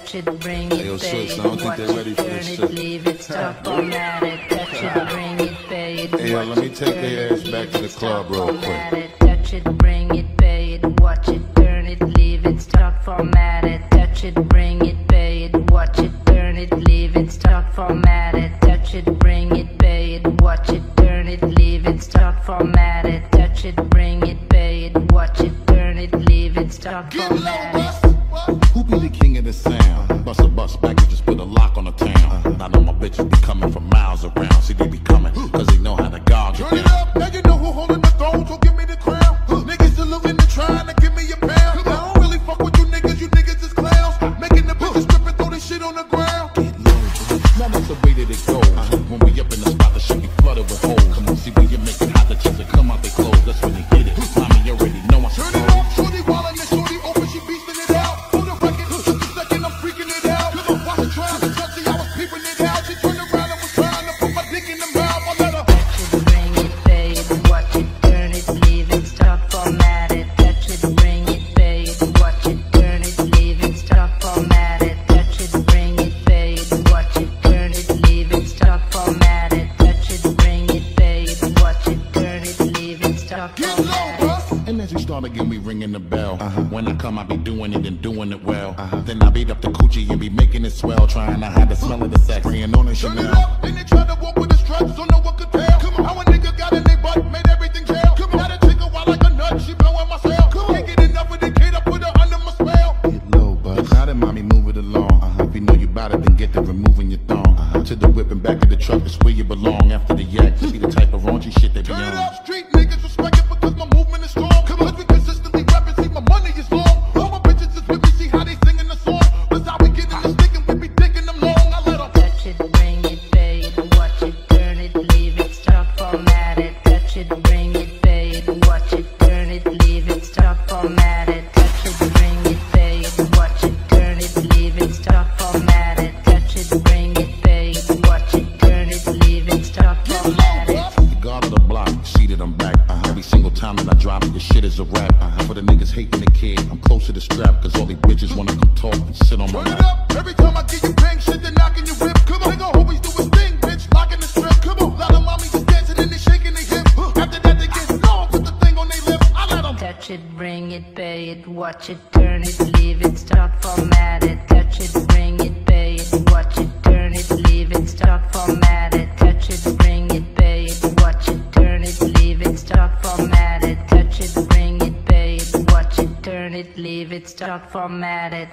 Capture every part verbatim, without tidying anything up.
touch it, bring it, yo, pay sis, it, I don't think watch they're it, ready for turn this it, shit. leave it, stop, format it, touch it, bring it, pay it, Hey, yo, watch let me it, take turn their it, ass back leave to the it, club stop, real quick. format it, touch it, bring it, pay it, watch it, turn it, leave it, stop, format it, touch it, bring it, pay it, watch it, turn it, leave it, stop, format it, touch it, bring it, pay it, watch it, turn it, leave it, stop, format it, touch it, bring it, pay it, watch it, turn it, leave it, stop, format it. Who be the king of the sound? Bust a bus back and just put a lock on the town. I know my bitches be coming from miles around. See, they be coming, cause they know how to guard you. Turn it up, now you know who holding the throne, so give me the crown. Niggas saluting and trying to give me a pound. I don't really fuck with you niggas, you niggas is clowns. Making the bitches strip and throw this shit on the ground. Get low, bro. Now that's the way that it goes. Uh-huh. When we up in the spot, the shit be flooded with holes. Come on, see when you make it hot, the chicks that come out they clothes. That's when they get it. Mommy, you already know I Turn it up, shorty wildin' and shorty open, she beastin' it out. For the record, just a second, I'm freaking it out. Watch her trying to touch it, I was peeping it out. She turned around and was trying to put my dick in the mouth. I let her Touch it, bring it, pay it, watch it, turn it, leave it, stop, format it, touch it, bring it, pay it, watch it, turn it, leave it, stop, format it, touch it, bring it, pay it, watch it, turn it, leave it, stop, format it, touch it, bring it, pay it, watch it, turn it, leave it, stop, get format low, it. bruh. And as we start again, we ringing the bell. Uh-huh. When I come, I be doing it and doing it well. Uh-huh. Then I beat up the coochie and be making it swell, trying to hide the smell of the sex, spraying on the Turn it Chanel. up, then they tried to walk with the straps, don't know what could tell. Come on, how a nigga got in their butt, made everything jail. Come on, got a chick a while like a nut, she blowing my cell. Come on, can't get enough of the kid, I put her under my spell. Get low, bud. Now that mommy move it along. Uh-huh. If you know you bout it, then get to removing your thong. Uh-huh. To the whip and back of the truck, it's where you belong. After the yak, to be the type of raunchy shit they be Turn it on. up, street niggas respect it because my movement is strong. Come on, we consistently rapping, see my money is long. All my bitches is with me, see how they singing the song. That's how we get in the stick and we be digging them long. I let them Touch it, bring it, pay it, watch it, turn it, leave it, stop, format it, touch it, bring it, pay it, watch it, turn it, leave it, stop, format it, touch it, bring it, pay it, watch it, turn it, leave it, stop, format it, touch it, bring it, pay it, watch it, turn it, leave it, stop, format it. The guard of the block, see that I'm back. Uh-huh. Every single time that I drop it, this shit is a rap. Uh-huh. For the niggas hating the kid, I'm close to the strap, cause all these bitches wanna come talk and sit on my turn it lap. up. Every time I get you bang shit, they're knocking your whip. Come on, nigga, always do his thing, bitch, locking the strip. Come on, lot of mommies is dancing and they shaking their hip. After that, they get long, put the thing on their lip. I let them Touch it, bring it, pay it, watch it, turn it, leave it, stop, format it, touch it, bring it, pay it, watch it, turn it, leave it, stop, format it, touch it, bring it, pay it, watch it, turn it, leave it, stop, format it, touch it, bring it, pay it, watch it, turn it, leave it, stop, format it.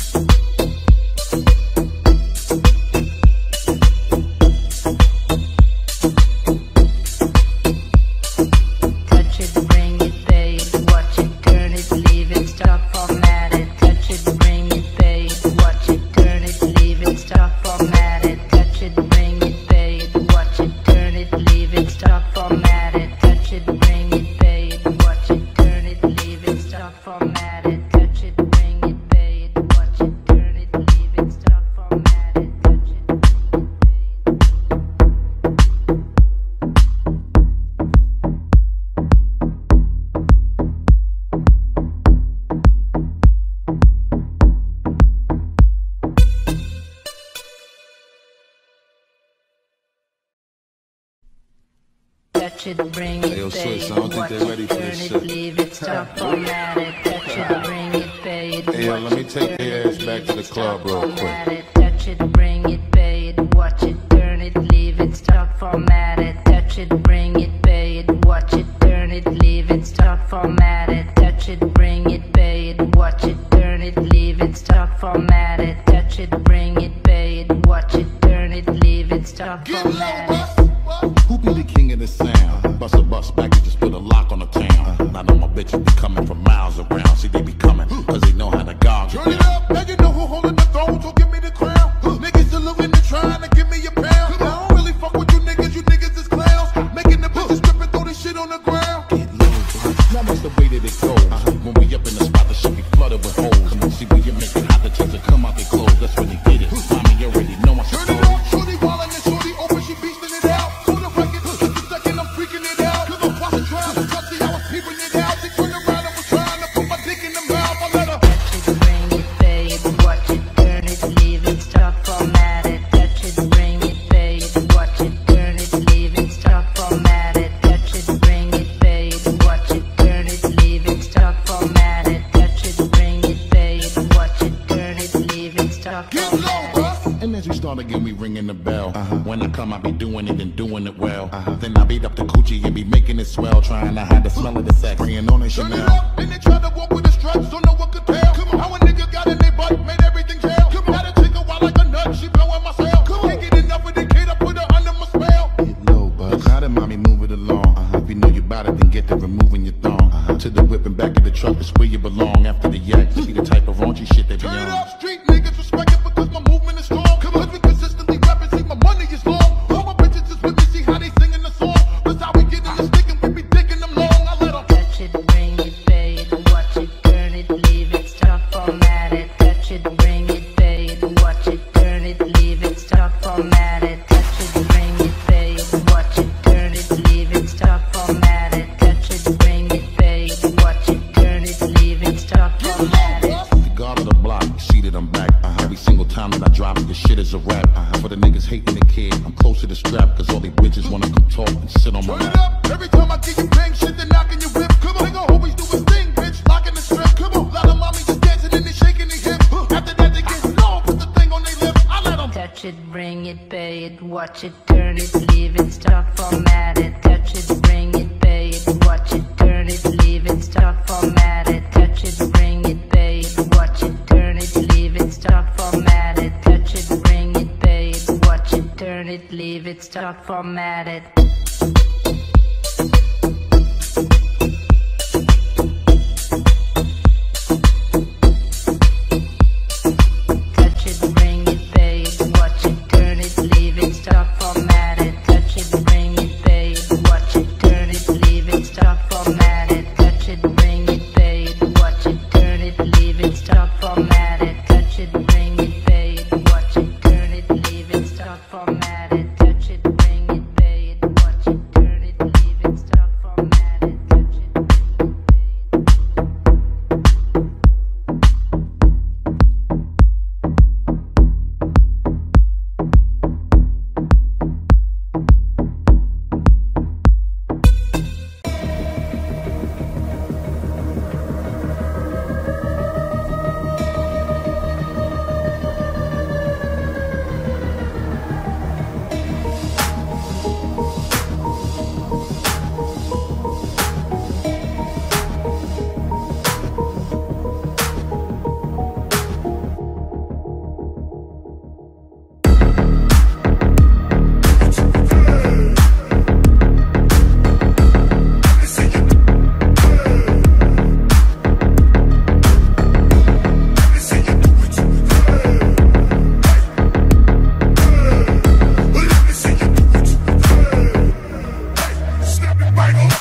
Touch it, bring it, pay it, watch it, turn it, leave it, stop, format it, touch it, bring it, pay it, watch it, turn it, leave it, stop, format it, touch it, bring it, pay it, watch it, turn it, leave it, stop, format it, touch it, bring it, pay it, watch it, turn it, leave it, stop, format it, touch it, bring it, pay it, watch it, turn it, leave it, stop, format it, touch it, bring it, pay Touch it, bring Hey, yo, it, pay sis, it, I don't think watch they're ready it, for turn this it, shit. leave it, stop, format it, touch it, bring it, pay it, Hey, yo, watch let me it, take turn their it, ass back leave to the it, club stop, real format quick. it, touch it, bring it, pay it, watch it, turn it, leave it, stop, format it, touch it, bring it, pay it, watch it, turn it, leave it, stop, format it, touch it, bring it, pay it, watch it, turn it, leave it, stop, format it, touch it, bring it, pay it, watch it, turn it, leave it, stop, get low, format it. bruh. Who be the king of the sound? Bust a bus back and just put a lock on the town. I know my bitches be coming from miles around. See, they be coming, cause they know how to guard you. Turn it up, now you know who holding the throne, so give me the crown. Niggas saluting and trying to give me a pound. I don't really fuck with you niggas, you niggas is clowns. Making the bitches strip and throw this shit on the ground. Get low, bro. Now that's the way that it goes. Uh-huh. When we up in the spot, the shit be flooded with holes. Come on, see when you make it hot, the chicks that come out they clothes. That's when they get it. Mommy, you already know I Turn it up, shorty wildin' and shorty open, she beastin' it out. For the record, just a second, I'm freaking it out. Cause I'm watching trying to touch it, I was peeping it out. She turned around and was trying to put my dick in the mouth. I let her Touch it, bring it, pay Start again, we ringing the bell. Uh-huh. When I come, I be doing it and doing it well. Uh-huh. Then I beat up the coochie and be making it swell, trying to hide the smell of the sex, spraying on it Turn Chanel. it up, and they try to walk with the struts, don't know what could tell. Come on. How a nigga got in their butt, made everything jail. Come on. Got a chick a wild like a nut, she blowing my cell. Come on. Can't get enough of the kid, I put her under my spell. Get low, bud. Look how the mommy move it along. Uh-huh. If you know you bout it, then get to removing your thong. Uh-huh. To the whip and back of the truck is where you belong. After the yak, see the type of raunchy shit they be Turn it on. up, street niggas respect it because my movement is strong. Come on. Cause we consistently rapping, see my money is long. All my bitches is with me, see how they singing the song. That's how we get in the stick and we be digging them long. I let them Touch it, bring it, pay it, watch it, turn it, leave it, stop, format it. Touch it, bring it, pay it, watch it, turn it, leave it, stop, format it. Touch it, bring it, pay it, watch it, turn it, leave it, stop, format it. Touch it, bring it, pay it, watch it, turn it, leave it, stop, format it. The guard of the block, you see that I'm back. Uh-huh. Every single time that I drop it, this shit is a rap. Uh-huh. For the niggas hating the kid, I'm close to the strap, cause all these bitches wanna come talk and sit on my turn it lap. up. Every time I get you bang shit, they knocking your whip. Come on. Nigga always do his thing, bitch, locking the strip. Come on. Lot of mommies just dancing and they shaking their hips. After that they get low, put the thing on their lips. I let them Touch it, bring it, pay it, watch it, turn it, leave it, stop, format it. Touch it, bring it, pay it, watch it, turn it, leave it, stop, format it. Touch it, bring it, pay it, watch it, turn it, leave it, stop, format it. Touch it, bring it, pay it, watch it, turn it, leave it, stop, format it. Touch it, bring it, pay it, watch it, turn it, leave it, stop, format it. Touch it, bring it, pay it, watch it, turn it, leave it, stop, format it. Touch it, bring it, pay it, watch it, turn it, leave it, stop, format it. Touch it, bring it, pay it, watch it, turn it, leave it, stop, format it. Touch it, bring it, pay it, watch it, turn it, leave it, stop, format it. Touch it, bring it, pay it. snap it right on.